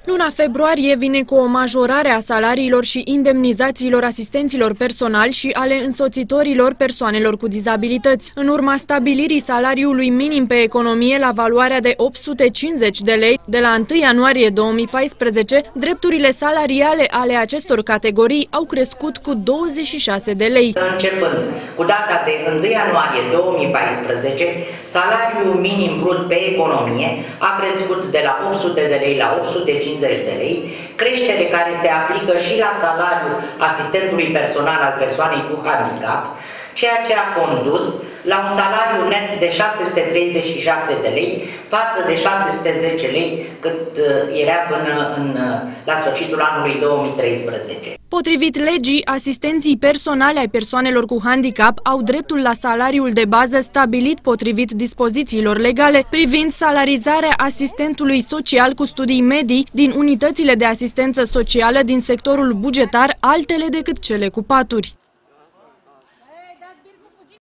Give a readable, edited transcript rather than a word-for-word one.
Luna februarie vine cu o majorare a salariilor și indemnizațiilor asistenților personali și ale însoțitorilor persoanelor cu dizabilități. În urma stabilirii salariului minim pe economie la valoarea de 850 de lei, de la 1 ianuarie 2014, drepturile salariale ale acestor categorii au crescut cu 26 de lei. Începând cu data de 1 ianuarie 2014, salariul minim brut pe economie a crescut de la 800 de lei la 850 de lei, creștere care se aplică și la salariul asistentului personal al persoanei cu handicap, ceea ce a condus la un salariu net de 636 de lei față de 610 lei cât era până la sfârșitul anului 2013. Potrivit legii, asistenții personali ai persoanelor cu handicap au dreptul la salariul de bază stabilit potrivit dispozițiilor legale privind salarizarea asistentului social cu studii medii din unitățile de asistență socială din sectorul bugetar, altele decât cele cu paturi.